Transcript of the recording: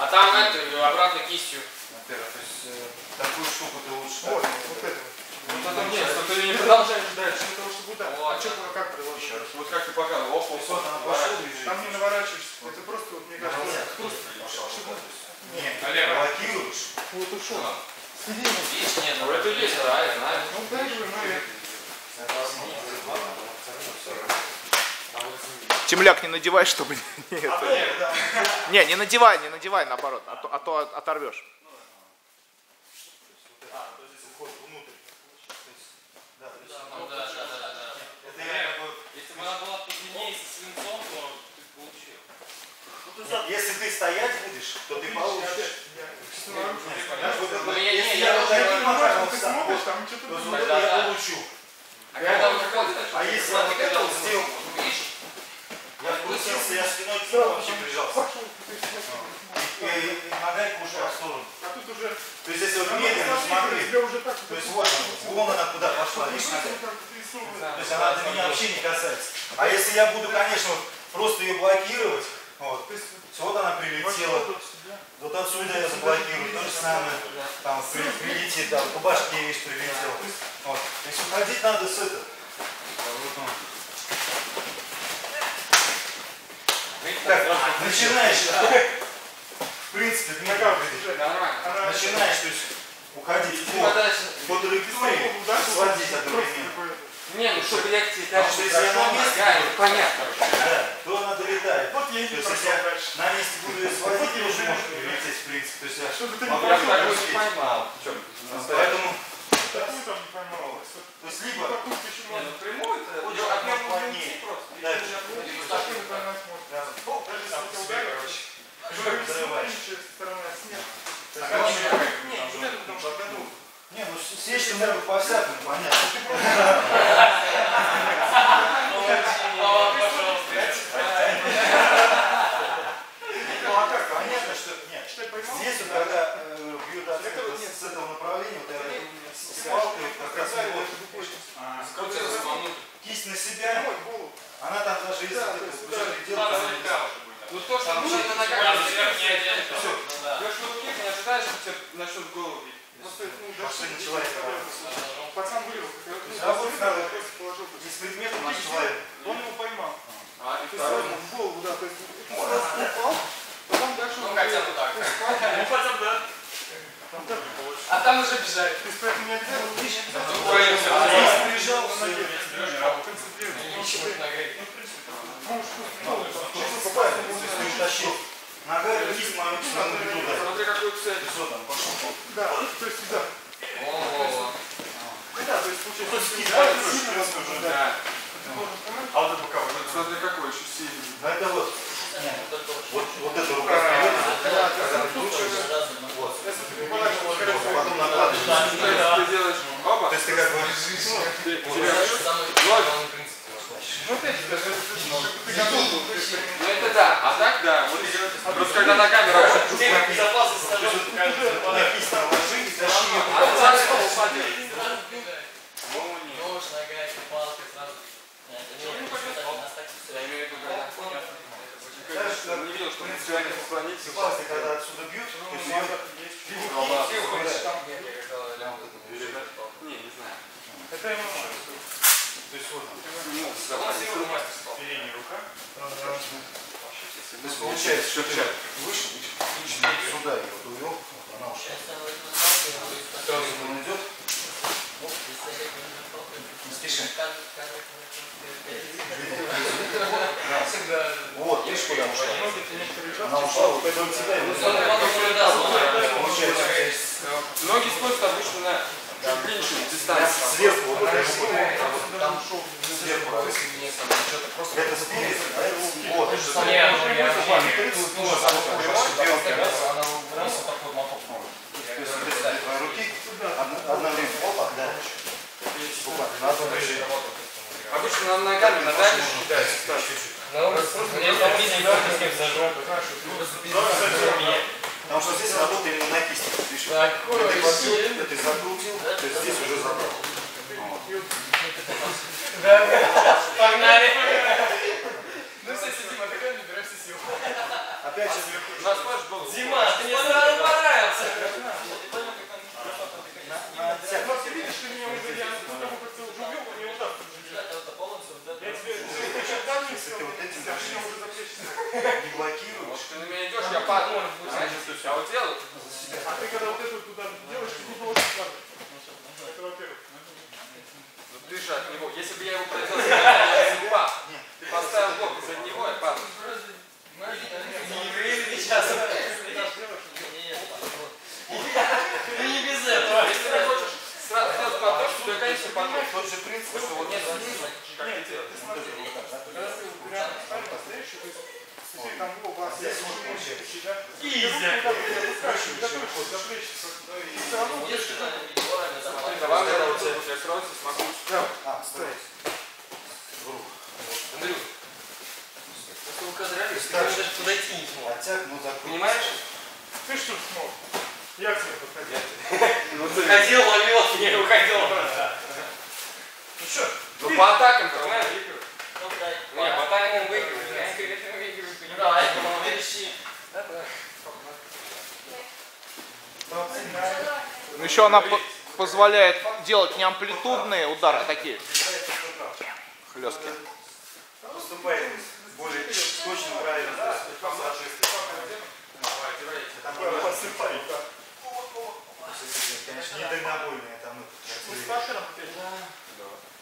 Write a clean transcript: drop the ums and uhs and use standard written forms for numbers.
там это, обратно кистью. То есть такую штуку ты лучше. Вот это. Вот это нет, что ты не продолжаешь дальше. Для того, чтобы ударить. Вот. Как продолжать? Вот как ты показывал, оп, оп, Вот она пошла, там не наворачиваешься. Это просто, вот, мне кажется, просто. Нет, Олег. блокируешь. Вот ушел. Видишь, нет, ну это есть, да, я знаю. Ну дай же, наверное. Темляк не надевай, чтобы не надевай наоборот, а то оторвешь. Если бы она была подлиннее со свинцом, то ты получил. Если ты стоять будешь, то ты получишь. Если я вот таким макаром Ты встану, смотришь, там что-то то другое. я получу. А когда он выходит, А если я вот это вот сделал, видишь? я вкрутился, я спиной к нему вообще прижался. И ногайка ушла в сторону. А тут уже... То есть если вот медленно смотри, то есть вот вон она куда пошла, видишь, нога? То есть она до меня вообще не касается. А если я буду, конечно, вот просто ее блокировать, вот она прилетела, вот отсюда я заблокирую, то же самое, там прилетит, да, по башке вещь прилетела. Вот. То есть уходить надо с этого. Так, начинаешь, в принципе, начинаешь, то есть уходить по траектории, сводить одновременно. Не, ну чтобы я тебе Потому что если я на месте, понятно. да, то она долетает. Вот я и То не есть если я на месте буду ее сводить, то уже может прилететь, в принципе. То есть я могу Я так не поймал. Поэтому, Такую там не поймал. то есть либо Не, ну прямую-то будешь одно плотнее, дальше. Такую не поймать можно. Даже если ты ударишь, Взрываешь. сторона снег. Не, ну сечь могут по-всякому, понятно. Понятно, что нет. Здесь вот когда бьют с этого направления, вот с палкой как раз вот кисть на себя, она там даже если где-то делает, ну то, что нужно на ногах, все. Лёш, в руке не ожидаешь, что тебе начнут голову бить. пошли на человека. Пацан вылез. Работать надо не с предметом, а с человеком. Он его поймал. А, и То есть в голову, да. То есть ты сразу упал, потом дальше... ну хотя бы так. Ну хотя бы, да. А там уже бежать. То есть поэтому не обязательно... Если приезжал, нога кисть мою саму беду дать. Смотри, какую цель. Все там, пошел. Да, то есть, да. О, Ну да, то есть получается... да. А вот это боковой. Смотри, какой еще сильный. Это вот. Вот эта рука вперед. Потом накладываешь. Ты делаешь оба. То есть ты как бы... Ну опять же, даже ты готов был. Ну это да, а так да. Вот, просто когда ногами работаешь. Безопасность на кисть там ложи и тащи ее. А за стол упадет. Нож, нога, палка сразу. Я имею в виду, когда не видел, что мы реально поклонились. Безопасность, когда отсюда бьют, то есть ее... Не, не знаю. Это ему... То есть вот Передняя рука. то есть получается, что ты выше, сюда ее довел, она ушла. Сразу он идет. Не спеши. Вот, видишь, куда ушла? Она ушла, вот поэтому тебя и получается. Ноги сходят обычно на чуть меньшую дистанцию. Сверху, вот этой рукой, там сверху. Это спереди, а это вот. Руки одновременно. Опа, да. Буквально на одном движении. Обычно ногами на дальше кидается. Потому что здесь работа именно на кисти. Ты закрутил, то есть здесь уже забрал. Погнали! Ну все, сидим, отдыхаем, набираемся сил. опять же У нас тоже был. Дима, ты мне сразу понравился. на отсек. Вот ты видишь, ты меня уже, я до того, как ты уже увел, мне вот так вот же. Я тебе чертами Если ты вот этим меня уже заплечься. не блокируешь, Может, ты на меня идешь, я падаю. Знаешь, я вот делаю. А ты когда вот эту туда делаешь, ты не очень падаешь. Это во-первых. Ну ты же от него. Если бы я его проделал, я не упал. Ты поставил блок из-за него, я падаю. Ты не без этого. Если ты хочешь сразу сделать поток, то я, конечно, поток. тот же принцип, что вот Нет, снизу, как ты делаешь. Когда ты вот реально ставишь, стоишь, то есть, если там был бас, здесь можно получать. все равно Давай я сразу смогу. А, стой. Андрюх, Ты указываешь, ты даже подойти не смог. Оттяг, ну закрой. понимаешь? ты что смог? Я к тебе подходил. Ходил, ловил, не уходил просто. Ну что? Ну по атакам-то он выигрывает. Ну, Не, по атакам он выигрывает. Я конечно выигрываю. давай, верещи. Ну, еще она позволяет делать не амплитудные удары, а такие хлесткие. Поступай более точно, правильно. Посыпай. Конечно, не дальнобойные, там, С стартером опять?